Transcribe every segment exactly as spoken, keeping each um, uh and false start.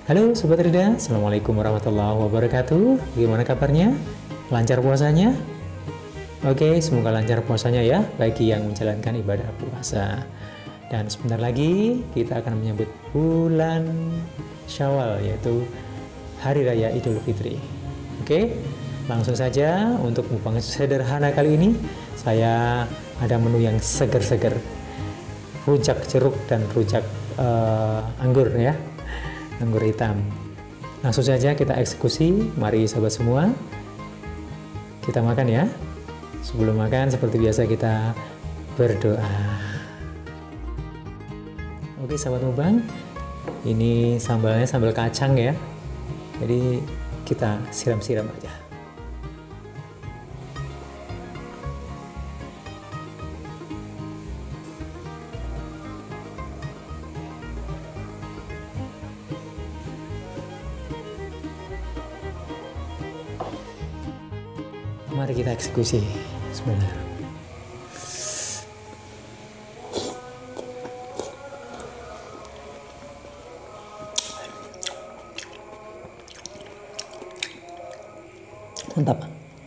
Halo Sobat Rida, Assalamualaikum warahmatullahi wabarakatuh. Bagaimana kabarnya? Lancar puasanya? Oke, semoga lancar puasanya ya bagi yang menjalankan ibadah puasa. Dan sebentar lagi kita akan menyambut bulan Syawal, yaitu Hari Raya Idul Fitri. Oke, langsung saja untuk mukbang sederhana kali ini saya ada menu yang seger-seger, rujak jeruk dan rujak uh, anggur ya, anggur hitam. Langsung saja kita eksekusi. Mari sahabat semua, kita makan ya. Sebelum makan seperti biasa kita berdoa. Oke sahabat mukbang, ini sambalnya sambal kacang ya, jadi kita siram-siram aja. Mari kita eksekusi sebentar. Mantap.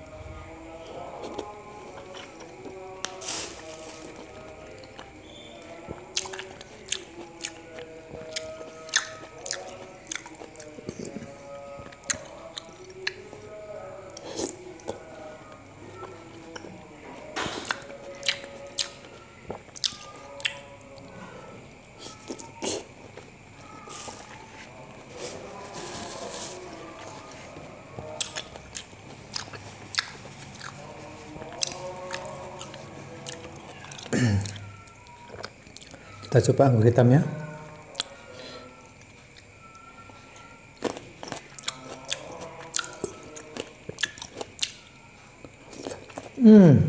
Kita coba anggur hitam ya. Hmm.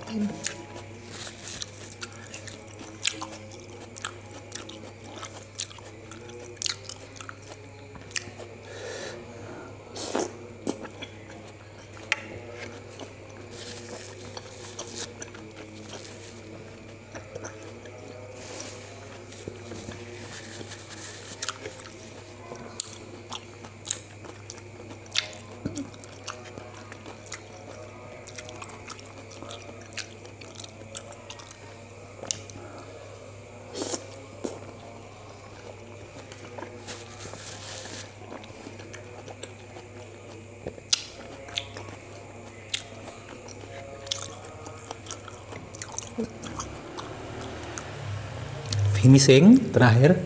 Finishing terakhir.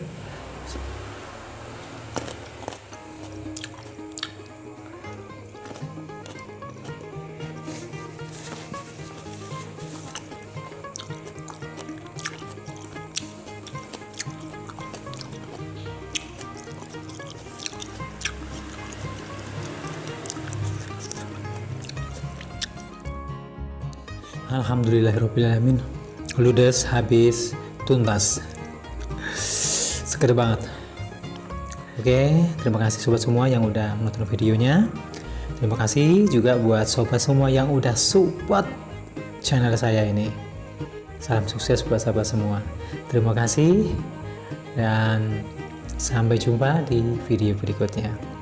Alhamdulillahirrahmanirrahim. Ludes, habis, tuntas. Seger banget. Oke, terima kasih sobat semua yang udah menonton videonya. Terima kasih juga buat sobat semua yang udah support channel saya ini. Salam sukses buat sahabat semua. Terima kasih dan sampai jumpa di video berikutnya.